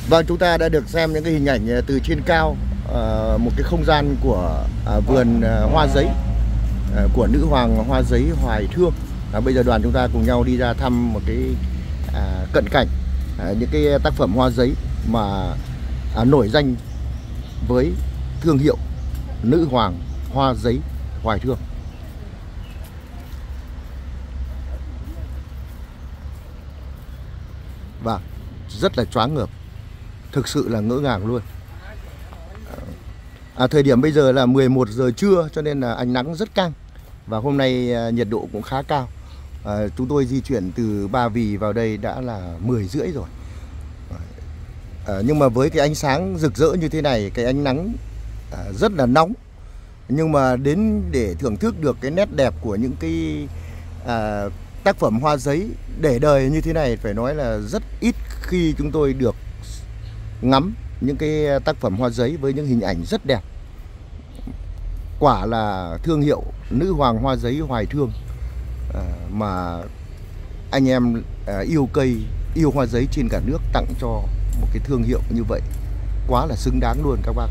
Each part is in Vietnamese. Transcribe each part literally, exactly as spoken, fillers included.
Vâng, chúng ta đã được xem những cái hình ảnh từ trên cao uh, một cái không gian của uh, vườn uh, hoa giấy uh, của nữ hoàng hoa giấy Hoài Thương. Uh, bây giờ đoàn chúng ta cùng nhau đi ra thăm một cái uh, cận cảnh uh, những cái tác phẩm hoa giấy mà uh, nổi danh với thương hiệu nữ hoàng hoa giấy Hoài Thương. Và rất là choáng ngợp, thực sự là ngỡ ngàng luôn. À, thời điểm bây giờ là mười một giờ trưa cho nên là ánh nắng rất căng. Và hôm nay à, nhiệt độ cũng khá cao. à, Chúng tôi di chuyển từ Ba Vì vào đây đã là mười rưỡi rồi. à, Nhưng mà với cái ánh sáng rực rỡ như thế này, cái ánh nắng à, rất là nóng. Nhưng mà đến để thưởng thức được cái nét đẹp của những cái à, tác phẩm hoa giấy để đời như thế này, phải nói là rất ít khi chúng tôi được ngắm những cái tác phẩm hoa giấy với những hình ảnh rất đẹp. Quả là thương hiệu nữ hoàng hoa giấy Hoài Thương à, mà anh em à, yêu cây, yêu hoa giấy trên cả nước tặng cho một cái thương hiệu như vậy, quá là xứng đáng luôn các bác.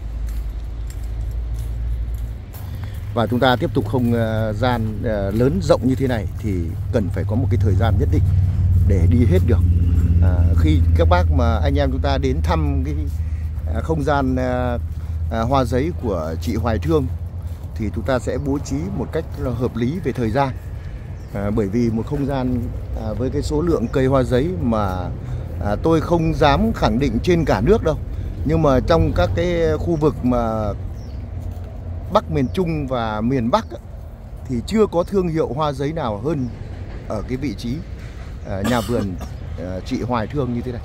Và chúng ta tiếp tục không gian uh, lớn rộng như thế này thì cần phải có một cái thời gian nhất định để đi hết được. À, khi các bác mà anh em chúng ta đến thăm cái uh, không gian uh, uh, hoa giấy của chị Hoài Thương thì chúng ta sẽ bố trí một cách hợp lý về thời gian. À, bởi vì một không gian uh, với cái số lượng cây hoa giấy mà uh, tôi không dám khẳng định trên cả nước đâu, nhưng mà trong các cái khu vực mà Bắc miền Trung và miền Bắc thì chưa có thương hiệu hoa giấy nào hơn ở cái vị trí uh, nhà vườn uh, chị Hoài Thương như thế này.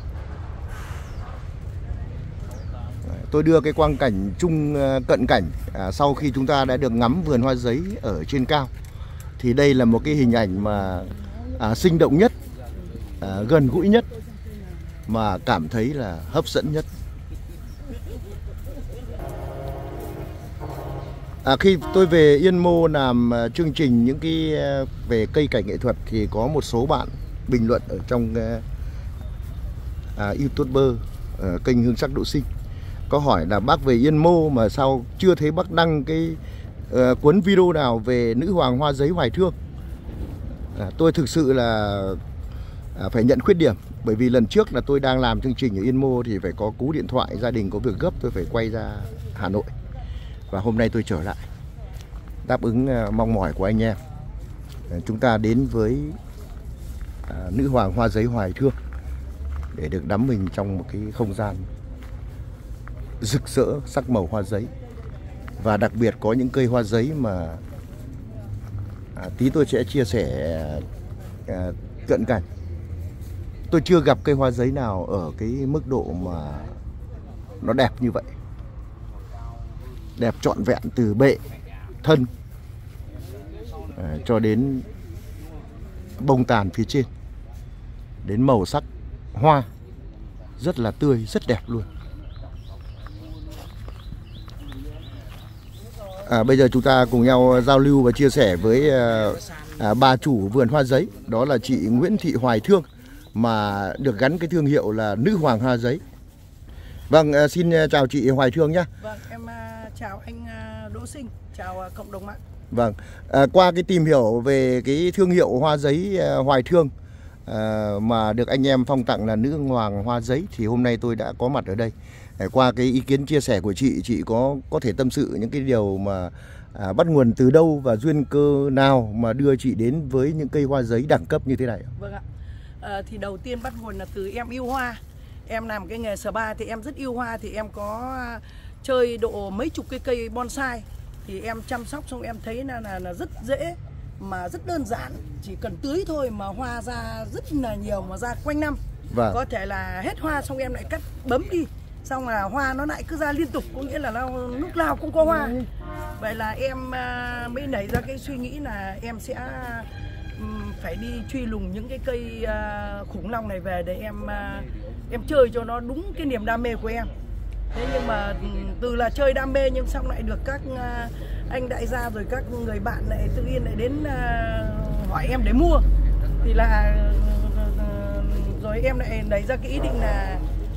Tôi đưa cái quang cảnh chung uh, cận cảnh uh, sau khi chúng ta đã được ngắm vườn hoa giấy ở trên cao. Thì đây là một cái hình ảnh mà uh, sinh động nhất, uh, gần gũi nhất, mà cảm thấy là hấp dẫn nhất. À, khi tôi về Yên Mô làm uh, chương trình những cái uh, về cây cảnh nghệ thuật thì có một số bạn bình luận ở trong uh, uh, YouTuber uh, kênh Hương Sắc Độ Sinh có hỏi là bác về Yên Mô mà sao chưa thấy bác đăng cái uh, cuốn video nào về nữ hoàng hoa giấy Hoài Thương. À, tôi thực sự là à, phải nhận khuyết điểm, bởi vì lần trước là tôi đang làm chương trình ở Yên Mô thì phải có cú điện thoại, gia đình có việc gấp, tôi phải quay ra Hà Nội. Và hôm nay tôi trở lại đáp ứng mong mỏi của anh em. Chúng ta đến với à, nữ hoàng hoa giấy Hoài Thương để được đắm mình trong một cái không gian rực rỡ sắc màu hoa giấy. Và đặc biệt có những cây hoa giấy mà à, tí tôi sẽ chia sẻ à, cận cảnh. Tôi chưa gặp cây hoa giấy nào ở cái mức độ mà nó đẹp như vậy. Đẹp trọn vẹn từ bệ, thân à, cho đến bông tàn phía trên, đến màu sắc hoa rất là tươi, rất đẹp luôn. À, bây giờ chúng ta cùng nhau giao lưu và chia sẻ với à, à, bà chủ vườn hoa giấy, đó là chị Nguyễn Thị Hoài Thương, mà được gắn cái thương hiệu là nữ hoàng hoa giấy. Vâng, à, xin chào chị Hoài Thương nhé. Vâng, em chào anh Đỗ Sinh, chào cộng đồng mạng. Vâng, à, qua cái tìm hiểu về cái thương hiệu hoa giấy Hoài Thương à, mà được anh em phong tặng là nữ hoàng hoa giấy thì hôm nay tôi đã có mặt ở đây. À, qua cái ý kiến chia sẻ của chị, chị có có thể tâm sự những cái điều mà à, bắt nguồn từ đâu và duyên cơ nào mà đưa chị đến với những cây hoa giấy đẳng cấp như thế này? Vâng ạ, à, thì đầu tiên bắt nguồn là từ em yêu hoa. Em làm cái nghề spa thì em rất yêu hoa, thì em có chơi độ mấy chục cái cây bonsai, thì em chăm sóc xong em thấy là, là, là rất dễ mà rất đơn giản, chỉ cần tưới thôi mà hoa ra rất là nhiều, mà ra quanh năm. Vâng. Có thể là hết hoa xong em lại cắt bấm đi, xong là hoa nó lại cứ ra liên tục, có nghĩa là nó, lúc nào cũng có hoa. Vậy là em uh, mới nảy ra cái suy nghĩ là em sẽ um, phải đi truy lùng những cái cây uh, khủng long này về để em uh, em chơi cho nó đúng cái niềm đam mê của em. Thế nhưng mà từ là chơi đam mê nhưng xong lại được các uh, anh đại gia rồi các người bạn lại tự nhiên lại đến uh, hỏi em để mua, thì là uh, rồi em lại nảy ra cái ý định là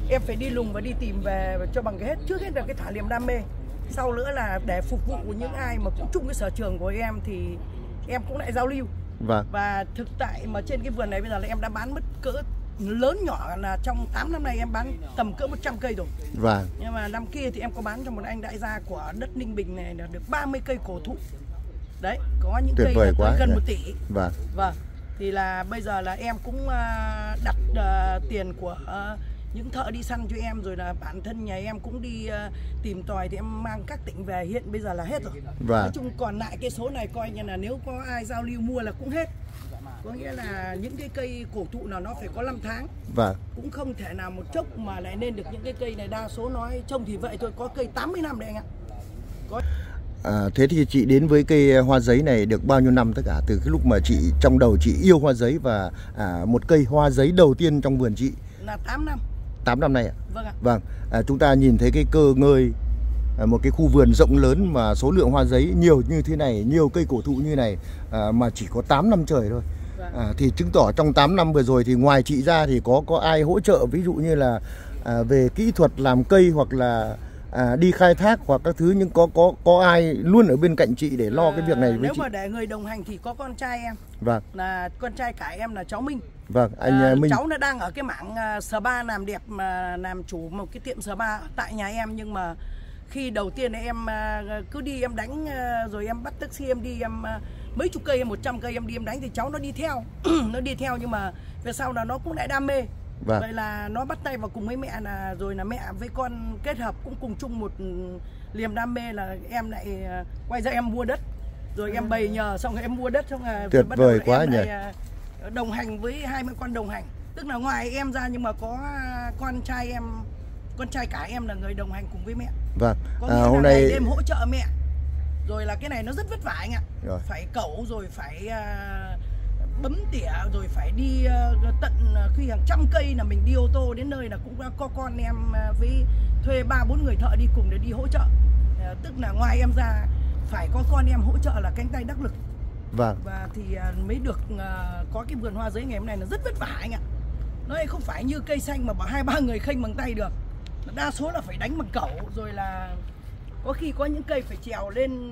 em phải đi lùng và đi tìm về cho bằng cái hết. Trước hết là cái thả liềm đam mê, sau nữa là để phục vụ những ai mà cũng chung cái sở trường của em thì em cũng lại giao lưu. Vâng. Và thực tại mà trên cái vườn này bây giờ là em đã bán mất cỡ lớn nhỏ là trong tám năm nay em bán tầm cỡ một trăm cây rồi. Vâng. Nhưng mà năm kia thì em có bán cho một anh đại gia của đất Ninh Bình này là được ba mươi cây cổ thụ. Đấy, có những tuyệt cây vời quá, gần một tỷ. Vâng. Vâng. Thì là bây giờ là em cũng đặt uh, tiền của uh, những thợ đi săn cho em, rồi là bản thân nhà em cũng đi uh, tìm tòi thì em mang các tỉnh về, hiện bây giờ là hết rồi. Vâng. Nói chung còn lại cái số này coi như là nếu có ai giao lưu mua là cũng hết. Có nghĩa là những cái cây cổ thụ nào nó phải có năm tháng. Vâng. Cũng không thể nào một chốc mà lại lên được những cái cây này, đa số nói trông thì vậy thôi, có cây tám mươi năm đấy anh ạ. Có... À, thế thì chị đến với cây hoa giấy này được bao nhiêu năm tất cả? Từ cái lúc mà chị trong đầu chị yêu hoa giấy và à, một cây hoa giấy đầu tiên trong vườn chị là tám năm. tám năm nay ạ? Vâng ạ. Vâng. À, chúng ta nhìn thấy cái cơ ngơi, à, một cái khu vườn rộng lớn mà số lượng hoa giấy nhiều như thế này, nhiều cây cổ thụ như này, à, mà chỉ có tám năm trời thôi. Vâng. À, thì chứng tỏ trong tám năm vừa rồi thì ngoài chị ra thì có có ai hỗ trợ, ví dụ như là à, về kỹ thuật làm cây hoặc là à, đi khai thác hoặc các thứ, nhưng có có có ai luôn ở bên cạnh chị để lo à, cái việc này với nếu chị? Nếu mà để người đồng hành thì có con trai em. Vâng. Là con trai cả em là cháu Minh. Vâng, anh à, Minh. Cháu nó đang ở cái mảng uh, spa làm đẹp, mà làm chủ một cái tiệm spa tại nhà em. Nhưng mà khi đầu tiên em uh, cứ đi em đánh uh, rồi em bắt taxi em đi em uh, mấy chục cây, một trăm cây em đi em đánh thì cháu nó đi theo. Nó đi theo nhưng mà về sau là nó cũng lại đam mê. Vâng. Vậy là nó bắt tay vào cùng với mẹ, là rồi là mẹ với con kết hợp cũng cùng chung một liềm đam mê, là em lại uh, quay ra em mua đất. Rồi em bày nhờ xong rồi em mua đất xong rồi tuyệt vời quá nhỉ. Uh, đồng hành với hai mươi con đồng hành. Tức là ngoài em ra nhưng mà có con trai em, con trai cả em là người đồng hành cùng với mẹ. Vâng. Có À, hôm nay đêm hỗ trợ mẹ. Rồi là cái này nó rất vất vả anh ạ. Rồi. Phải cẩu rồi phải uh, bấm tỉa rồi phải đi uh, tận uh, khi hàng trăm cây là mình đi ô tô đến nơi là cũng có con em uh, với thuê ba bốn người thợ đi cùng để đi hỗ trợ. Uh, tức là ngoài em ra phải có con em hỗ trợ là cánh tay đắc lực. Vâng. Và thì uh, mới được uh, có cái vườn hoa giấy ngày hôm nay là rất vất vả anh ạ. Nó không phải như cây xanh mà bảo hai ba người khênh bằng tay được. Đa số là phải đánh bằng cẩu, rồi là có khi có những cây phải trèo lên uh,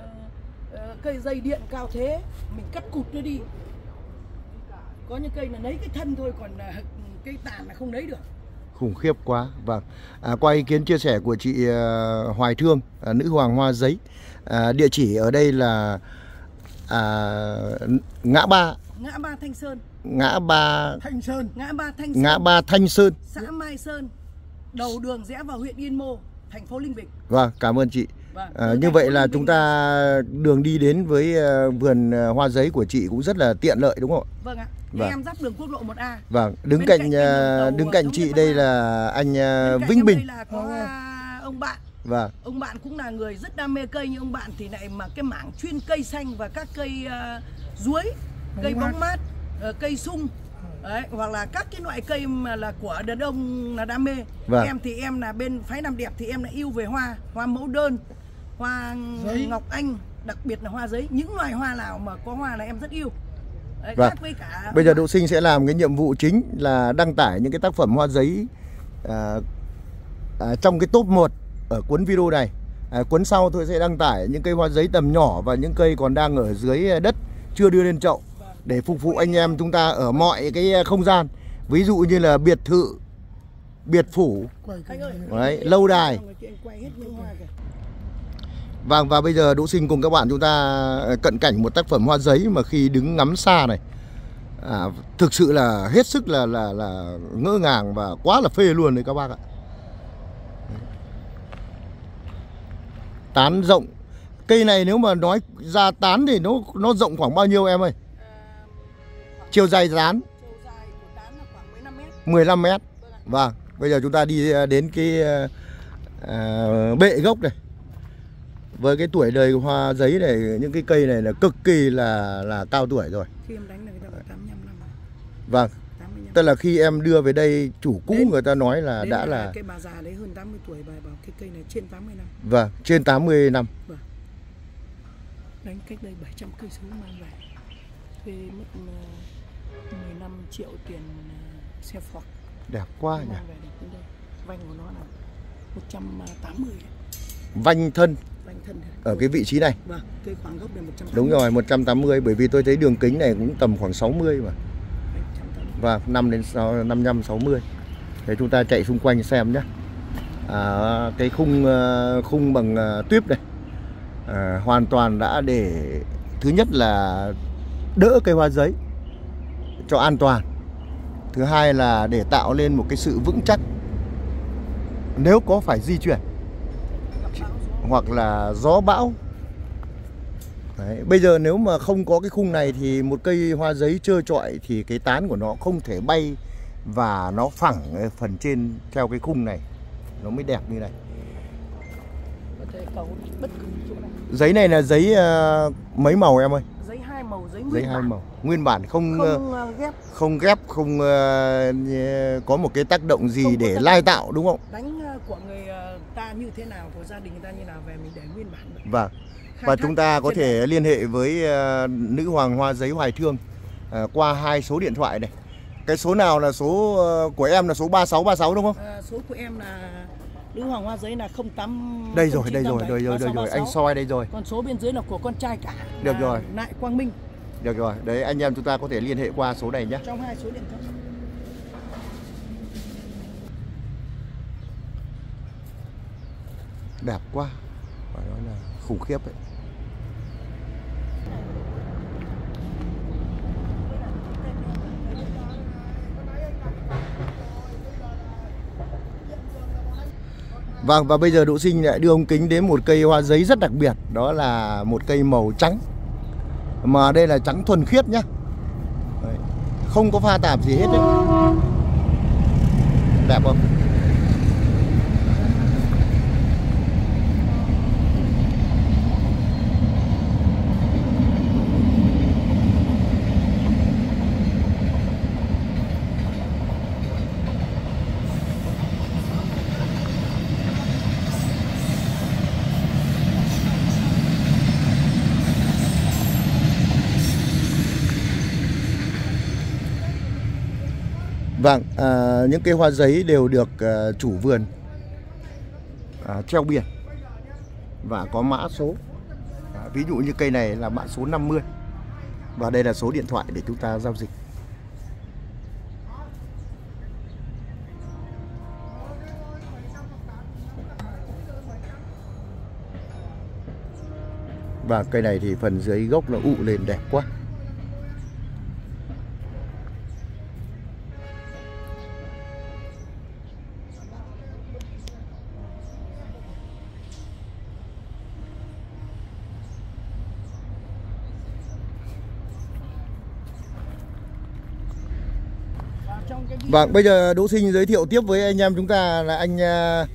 uh, cây dây điện cao thế mình cắt cụt nó đi. Có những cây là lấy cái thân thôi, còn uh, cây tàn là không lấy được. Khủng khiếp quá. Vâng. À, qua ý kiến chia sẻ của chị uh, Hoài Thương, uh, nữ hoàng hoa giấy. Uh, địa chỉ ở đây là à, ngã ba ngã ba Thanh Sơn. Ngã ba Thanh Sơn. Ngã ba Thanh Sơn. Ngã ba Thanh Sơn. Xã Mai Sơn. Đầu đường rẽ vào huyện Yên Mô, thành phố Ninh Bình. Vâng, cảm ơn chị. Vâng. À, như vậy là chúng ta đường đi đến với uh, vườn uh, hoa giấy của chị cũng rất là tiện lợi đúng không ạ? Vâng ạ. Vâng. Em giáp đường quốc lộ một A. Vâng, đứng bên cạnh, cạnh uh, đứng cạnh chị đây là anh uh, Vĩnh Bình. Đây là có uh, ông bạn. Vâng. Ông bạn cũng là người rất đam mê cây, nhưng ông bạn thì lại mà cái mảng chuyên cây xanh và các cây uh, chuối, cây bóng mát, uh, cây sung. Đấy, hoặc là các cái loại cây mà là của đàn ông là đam mê. Vâng. Em thì em là bên phái làm đẹp thì em lại yêu về hoa, hoa mẫu đơn, hoa giấy. Ngọc Anh, đặc biệt là hoa giấy. Những loài hoa nào mà có hoa là em rất yêu. Đấy, vâng. Khác với cả bây giờ Độ Sinh sẽ làm cái nhiệm vụ chính là đăng tải những cái tác phẩm hoa giấy à, à, trong cái top một ở cuốn video này. À, cuốn sau tôi sẽ đăng tải những cây hoa giấy tầm nhỏ và những cây còn đang ở dưới đất chưa đưa lên chậu, để phục vụ anh em chúng ta ở mọi cái không gian, ví dụ như là biệt thự, biệt phủ, đấy, lâu đài. Vâng, và bây giờ Độ Sinh cùng các bạn chúng ta cận cảnh một tác phẩm hoa giấy mà khi đứng ngắm xa này, à, thực sự là hết sức là là là ngỡ ngàng và quá là phê luôn đấy các bác ạ. Tán rộng. Cây này nếu mà nói ra tán thì nó nó rộng khoảng bao nhiêu em ơi? Chiều dài tán mười lăm mét. Vâng, bây giờ chúng ta đi đến cái uh, bệ gốc này. Với cái tuổi đời của hoa giấy này, những cái cây này là cực kỳ là là cao tuổi rồi. Khi em đánh là người ta tám mươi lăm năm. Vâng. Tức là khi em đưa về đây, chủ cũ đến, người ta nói là đã là, là cái bà già đấy hơn tám mươi tuổi, bà bảo cái cây này trên tám mươi năm. Vâng, trên tám mươi năm. Vâng. Đánh cách đây bảy trăm cây số mang về. Thuê mất mười lăm triệu tiền xe Ford. Đẹp quá nhỉ. Vành của nó là một trăm tám mươi. Vành thân. Vành thân ở cái vị trí này. Vâng, cái khoảng gốc này một trăm tám mươi. Đúng rồi, một trăm tám mươi, bởi vì tôi thấy đường kính này cũng tầm khoảng sáu mươi mà. Và năm đến năm mươi lăm sáu mươi. Để chúng ta chạy xung quanh xem nhé. À, cái khung khung bằng tuyếp này à, hoàn toàn đã để thứ nhất là đỡ cây hoa giấy cho an toàn. Thứ hai là để tạo lên một cái sự vững chắc nếu có phải di chuyển hoặc là gió bão. Đấy, bây giờ nếu mà không có cái khung này thì một cây hoa giấy trơ trọi thì cái tán của nó không thể bay và nó phẳng phần trên theo cái khung này nó mới đẹp như này. Giấy này là giấy uh, mấy màu em ơi? Giấy hai màu, giấy nguyên giấy hai bản. màu, nguyên bản không không uh, ghép, không ghép, không uh, có một cái tác động gì không để lai tạo đúng không? Đánh uh, của người uh, ta như thế nào, của gia đình người ta như nào về mình để nguyên bản. Vâng. Và chúng ta có thể này liên hệ với uh, nữ hoàng hoa giấy Hoài Thương uh, qua hai số điện thoại này. Cái số nào là số uh, của em là số ba sáu ba sáu đúng không? À, số của em là nữ hoàng hoa giấy là không tám. Đây rồi, đây rồi, đây rồi, đây rồi, anh soi đây rồi. Còn số bên dưới là của con trai cả. Được rồi. Lại Quang Minh. Được rồi, đấy anh em chúng ta có thể liên hệ qua số này nhé. Trong hai số điện thoại. Đẹp quá, phải nói là khủng khiếp ấy. Vâng, và bây giờ Đỗ Sinh lại đưa ông Kính đến một cây hoa giấy rất đặc biệt. Đó là một cây màu trắng. Mà đây là trắng thuần khiết nhá. Đấy, không có pha tạp gì hết đấy. Đẹp không? Vâng, à, những cây hoa giấy đều được à, chủ vườn à, treo biển và có mã số. À, ví dụ như cây này là mã số năm mươi. Và đây là số điện thoại để chúng ta giao dịch. Và cây này thì phần dưới gốc nó ụ lên đẹp quá. Vâng, bây giờ Đỗ Sinh giới thiệu tiếp với anh em chúng ta là anh à,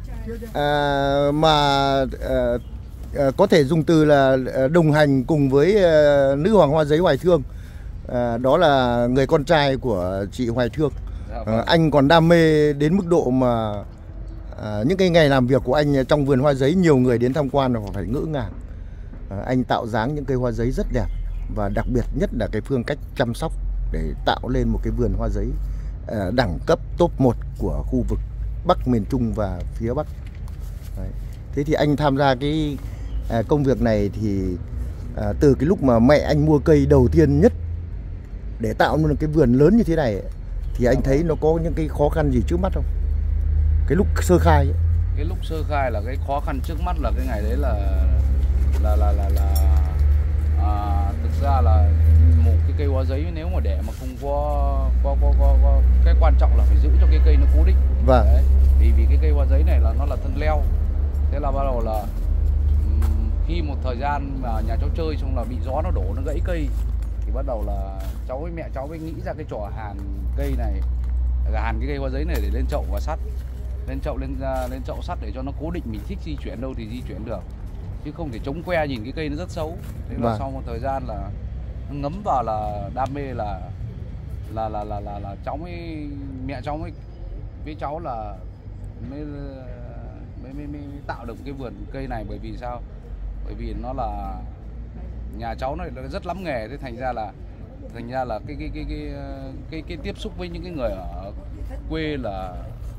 à, mà à, à, có thể dùng từ là đồng hành cùng với à, nữ hoàng hoa giấy Hoài Thương. À, đó là người con trai của chị Hoài Thương. À, anh còn đam mê đến mức độ mà à, những cái ngày làm việc của anh trong vườn hoa giấy nhiều người đến tham quan là phải ngỡ ngàng. À, anh tạo dáng những cây hoa giấy rất đẹp và đặc biệt nhất là cái phương cách chăm sóc để tạo lên một cái vườn hoa giấy đẳng cấp top một của khu vực Bắc miền Trung và phía Bắc. Đấy. Thế thì anh tham gia cái à, công việc này thì à, từ cái lúc mà mẹ anh mua cây đầu tiên nhất để tạo nên cái vườn lớn như thế này thì anh thấy nó có những cái khó khăn gì trước mắt không? Cái lúc sơ khai ấy. Cái lúc sơ khai là cái khó khăn trước mắt là cái ngày đấy là là là là, là à, thực ra là một cái cây hoa giấy nếu mà để mà không có có có có, có cái quan trọng là phải giữ cho cái cây nó cố định. Vâng. Đấy. Vì vì cái cây hoa giấy này là nó là thân leo. Thế là bắt đầu là um, khi một thời gian mà nhà cháu chơi xong là bị gió nó đổ nó gãy cây thì bắt đầu là cháu với mẹ cháu mới nghĩ ra cái trò hàn cây này, hàn cái cây hoa giấy này để lên chậu và sắt, lên chậu lên lên chậu sắt để cho nó cố định, mình thích di chuyển đâu thì di chuyển được, chứ không thể chống que nhìn cái cây nó rất xấu. Thế là vâng. Sau một thời gian là ngấm vào là đam mê là là là là là, là cháu mới mẹ cháu mới với cháu là mới mới, mới mới tạo được cái vườn cây này. Bởi vì sao? Bởi vì nó là nhà cháu này rất lắm nghề, thế thành ra là thành ra là cái cái cái cái cái, cái tiếp xúc với những cái người ở quê là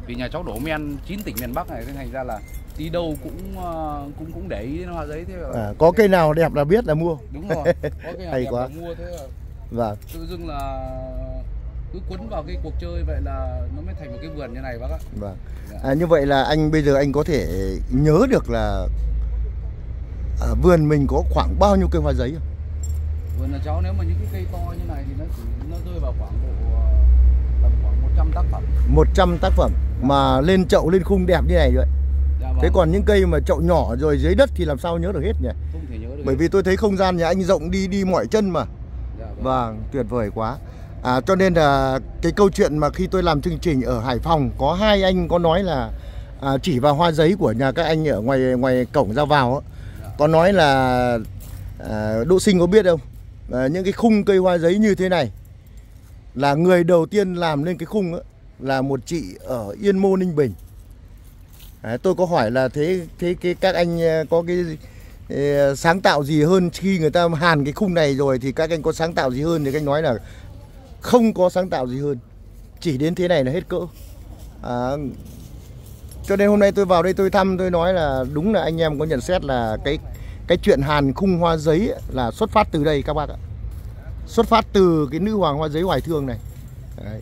Vì nhà cháu đổ men chín tỉnh miền Bắc này, nên thành ra là đi đâu cũng cũng cũng để ý đến hoa giấy thế. À, có cây nào đẹp là biết là mua. Đúng rồi. Có cây nào hay đẹp quá. là mua thế là Vâng. tự dưng là cứ cuốn vào cái cuộc chơi vậy là nó mới thành một cái vườn như này bác ạ. Vâng. À, như vậy là anh bây giờ anh có thể nhớ được là à, vườn mình có khoảng bao nhiêu cây hoa giấy không? Vườn là cháu nếu mà những cái cây to như này thì nó chỉ nó rơi vào khoảng độ tầm khoảng một trăm tác phẩm. một trăm tác phẩm mà lên chậu lên khung đẹp như này vậy. Dạ, vâng. Thế còn những cây mà chậu nhỏ rồi dưới đất thì làm sao nhớ được hết nhỉ? Không thể nhớ được. Bởi vì tôi thấy không gian nhà anh rộng đi đi mỏi chân mà. Dạ, vâng. Vâng, tuyệt vời quá. À, cho nên là cái câu chuyện mà khi tôi làm chương trình ở Hải Phòng có hai anh có nói là à, chỉ vào hoa giấy của nhà các anh ở ngoài ngoài cổng ra vào ấy, có nói là à, Đỗ Sinh có biết không? À, những cái khung cây hoa giấy như thế này là người đầu tiên làm lên cái khung ấy, là một chị ở Yên Mô, Ninh Bình. À, tôi có hỏi là thế thế cái các anh có cái eh, sáng tạo gì hơn khi người ta hàn cái khung này rồi thì các anh có sáng tạo gì hơn, thì các anh nói là không có sáng tạo gì hơn, chỉ đến thế này là hết cỡ. À, cho nên hôm nay tôi vào đây tôi thăm, tôi nói là đúng là anh em có nhận xét là cái cái chuyện hàn khung hoa giấy ấy, là xuất phát từ đây các bác ạ, xuất phát từ cái nữ hoàng hoa giấy Hoài Thương này. Đấy.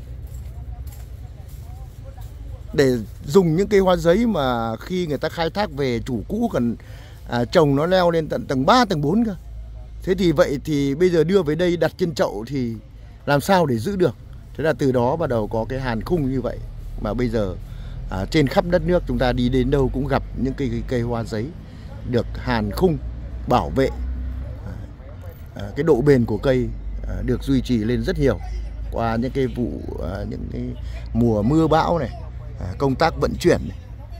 Để dùng những cây hoa giấy mà khi người ta khai thác về chủ cũ còn à, trồng nó leo lên tận tầng ba, tầng bốn cơ. Thế thì vậy thì bây giờ đưa về đây đặt trên chậu thì làm sao để giữ được. Thế là từ đó bắt đầu có cái hàn khung như vậy. Mà bây giờ à, trên khắp đất nước chúng ta đi đến đâu cũng gặp những cây, cây, cây hoa giấy được hàn khung bảo vệ. À, cái độ bền của cây à, được duy trì lên rất nhiều qua những cái vụ à, những cái mùa mưa bão này, à, công tác vận chuyển này.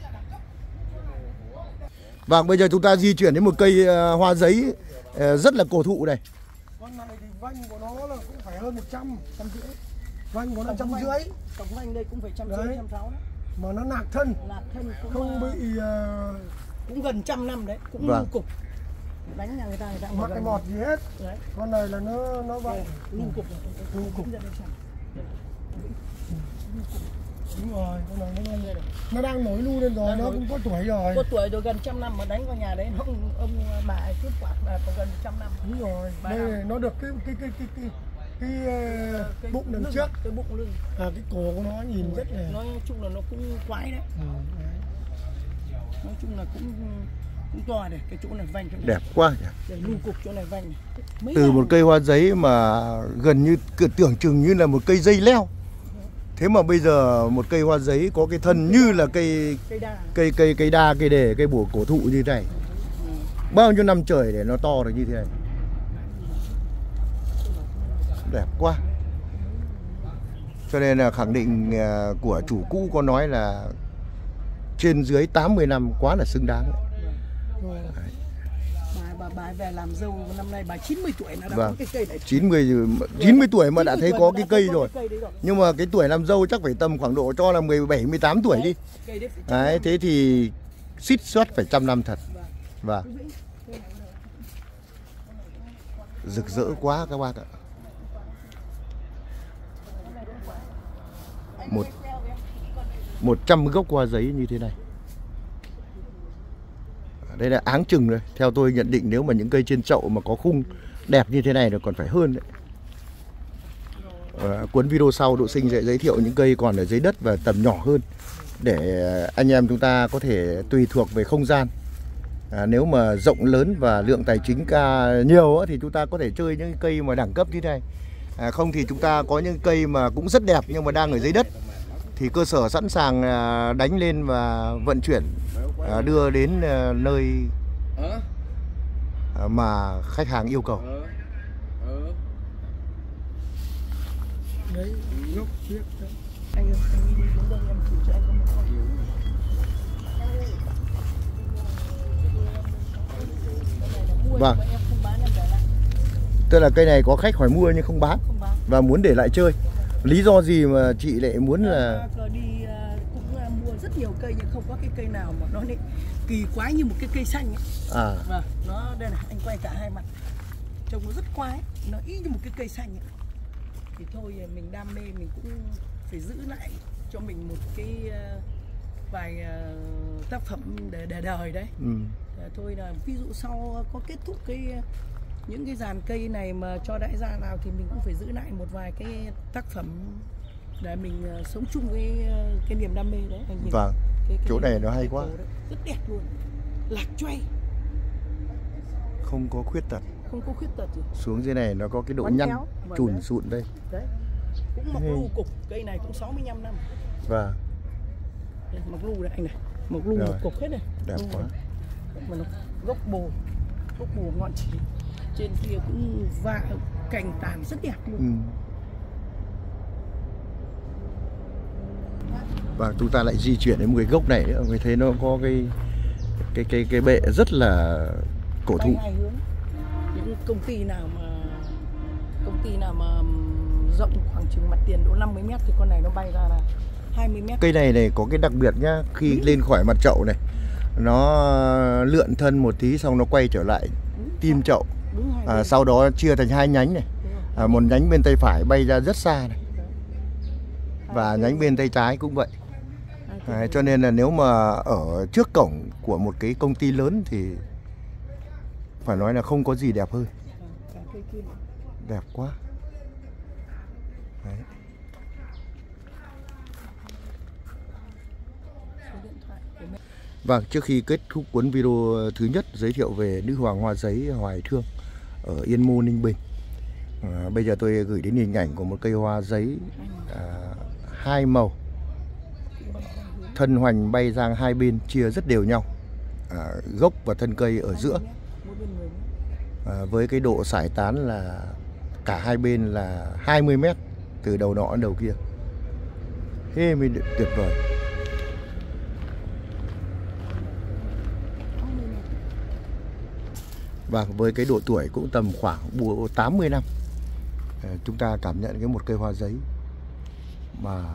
Và bây giờ chúng ta di chuyển đến một cây à, hoa giấy à, rất là cổ thụ này. Con này thì vanh của nó là cũng phải hơn một trăm, trăm rưỡi. Vanh của nó trăm rưỡi. Tổng vanh đây cũng phải trăm rưỡi, trăm sáu đấy. Mà nó nạc thân, Lạc thân cũng không uh, bị uh, cũng gần trăm năm đấy, cũng vâng. lưu cục. Đánh nhà người ta người ta mặc cái mọt gì hết. Đấy. Con này là nó nó vậy. Lưu cục. Lưu cục. Đúng rồi, con này nó đang, nó đang nổi lu lên rồi, đang nó nổi. Cũng có tuổi rồi. Có tuổi rồi, gần trăm năm mà đánh vào nhà đấy ông ông bà cứ quạt là còn gần trăm năm. Đúng rồi. Đây này, nó được cái cái cái cái cái cái, cái, uh, cái bụng đằng trước, cái bụng lưng. À, cái cổ của nó nhìn ừ, rất là, nói chung là nó cũng quái đấy. Ừ, đấy. Nói chung là cũng cũng to này, cái chỗ này vành chỗ này. Đẹp quá nhỉ. Để lưu cục chỗ này vành này. Mấy Từ một cây hoa giấy mà gần như tưởng chừng như là một cây dây leo. Thế mà bây giờ một cây hoa giấy có cái thân như là cây cây đa, cây cây cây đa, cây đề, cây bùa cổ thụ như thế này. Bao nhiêu năm trời để nó to được như thế này. Đẹp quá. Cho nên là khẳng định của chủ cũ có nói là trên dưới tám mươi năm quá là xứng đáng. Bà, bà, bà về làm dâu năm nay bà chín mươi tuổi là đã vâng. có cái cây đấy. chín mươi, chín mươi tuổi mà đã thấy có cái cây rồi. Nhưng mà cái tuổi làm dâu chắc phải tầm khoảng độ cho là mười bảy, mười tám tuổi đi. Đấy, thế thì xít xoát phải trăm năm thật. Vâng. Rực rỡ quá các bác ạ. Một một trăm gốc hoa giấy như thế này. Đây là áng chừng rồi. Theo tôi nhận định nếu mà những cây trên chậu mà có khung đẹp như thế này là còn phải hơn đấy. À, cuốn video sau Đỗ Sinh sẽ giới thiệu những cây còn ở dưới đất và tầm nhỏ hơn để anh em chúng ta có thể tùy thuộc về không gian. À, nếu mà rộng lớn và lượng tài chính ca nhiều á, thì chúng ta có thể chơi những cây mà đẳng cấp như thế này. À, không thì chúng ta có những cây mà cũng rất đẹp nhưng mà đang ở dưới đất thì cơ sở sẵn sàng đánh lên và vận chuyển đưa đến nơi mà khách hàng yêu cầu. Đấy, gốc chiếc đấy. Anh ơi, anh đi đến đây em chụp cho anh có một con. Vâng. Tức là cây này có khách hỏi mua nhưng không bán, không bán và muốn để lại chơi. Lý do gì mà chị lại muốn là đi cũng mua rất nhiều cây nhưng không có cái cây nào mà nó lại kỳ quái như một cái cây xanh ấy. À. Vâng, nó đây này, anh quay cả hai mặt. Trông nó rất quái, nó y như một cái cây xanh ấy. Thì thôi mình đam mê mình cũng phải giữ lại cho mình một cái uh, vài uh, tác phẩm để để đời đấy. Ừ. Để thôi là ví dụ sau có kết thúc cái những cái dàn cây này mà cho đại gia nào thì mình cũng phải giữ lại một vài cái tác phẩm để mình uh, sống chung với uh, cái niềm đam mê đấy. Anh nhìn Vâng. cái, cái, Chỗ này nó hay quá. Rất đẹp luôn. Lạc choay. Không có khuyết tật. Không có khuyết tật gì. Xuống dưới này nó có cái độ Bắn nhăn, kéo. Vâng, chùn đấy. sụn đây. Đấy. Cũng mọc lu cục, cây này cũng sáu mươi lăm năm. Vâng. Đây, mọc lu đây anh này. Mọc lu Rồi. một cục hết này. Đẹp lu quá. này. Mà nó gốc bồ. Gốc bồ ngọn chỉ. Trên kia cũng vạ cành tàn rất đẹp luôn. Ừ. Và chúng ta lại di chuyển đến một cái gốc này nữa, mới thấy nó có cái cái cái cái bệ rất là cổ thụ. Hai hướng. Những công ty nào mà công ty nào mà rộng khoảng chừng mặt tiền độ năm mươi mét thì con này nó bay ra là hai mươi mét. Cây này này có cái đặc biệt nhá, khi lên khỏi mặt chậu này nó lượn thân một tí xong nó quay trở lại tim chậu. À, sau đó chia thành hai nhánh này. À, một nhánh bên tay phải bay ra rất xa này. Và nhánh bên tay trái cũng vậy. À, cho nên là nếu mà ở trước cổng của một cái công ty lớn thì phải nói là không có gì đẹp hơn. Đẹp quá. Đấy. Vâng, trước khi kết thúc cuốn video thứ nhất giới thiệu về nữ hoàng hoa giấy Hoài Thương ở Yên Mô, Ninh Bình, à, bây giờ tôi gửi đến hình ảnh của một cây hoa giấy à, hai màu, thân hoành bay sang hai bên chia rất đều nhau, à, gốc và thân cây ở giữa, à, với cái độ sải tán là cả hai bên là hai mươi mét từ đầu nọ đến đầu kia. Thế mới tuyệt vời. Và với cái độ tuổi cũng tầm khoảng tám mươi năm, chúng ta cảm nhận cái một cây hoa giấy mà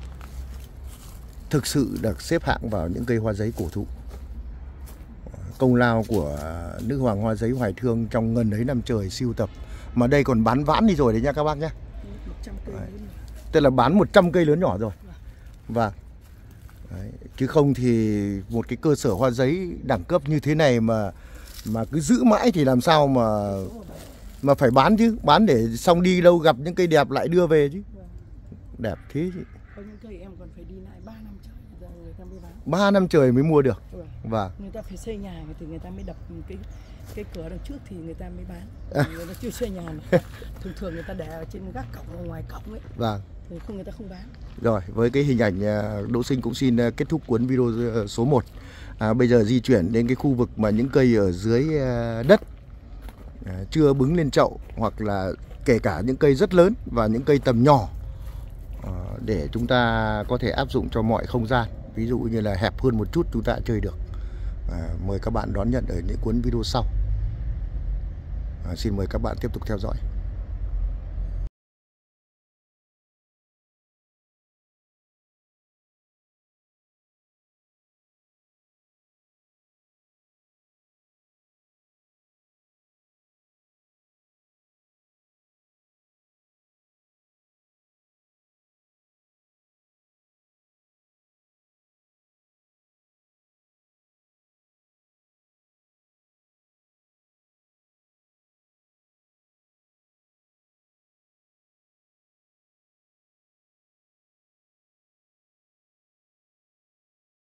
thực sự được xếp hạng vào những cây hoa giấy cổ thụ. Công lao của nữ hoàng hoa giấy Hoài Thương trong ngần ấy năm trời sưu tập, mà đây còn bán vãn đi rồi đấy nha các bác nhé. Tức là bán một trăm cây lớn nhỏ rồi. Và đấy, chứ không thì một cái cơ sở hoa giấy đẳng cấp như thế này mà mà cứ giữ mãi thì làm sao mà mà phải bán chứ, bán để xong đi đâu gặp những cây đẹp lại đưa về chứ. Đẹp thế chứ. Có những cây em còn phải đi lại ba năm trời giờ người ta mới bán. ba năm trời mới mua được. Ừ. Và người ta phải xây nhà thì người ta mới đập cái cái cửa đằng trước thì người ta mới bán. À. Người ta chưa xây nhà mà. Thường thường người ta để ở trên gác cổng ở ngoài cổng ấy. Vâng. Thì không người ta không bán. Rồi, với cái hình ảnh Đỗ Sinh cũng xin kết thúc cuốn video số một. À, bây giờ di chuyển đến cái khu vực mà những cây ở dưới đất à, chưa bứng lên chậu, hoặc là kể cả những cây rất lớn và những cây tầm nhỏ, à, để chúng ta có thể áp dụng cho mọi không gian. Ví dụ như là hẹp hơn một chút chúng ta chơi được. À, mời các bạn đón nhận ở những cuốn video sau. À, xin mời các bạn tiếp tục theo dõi.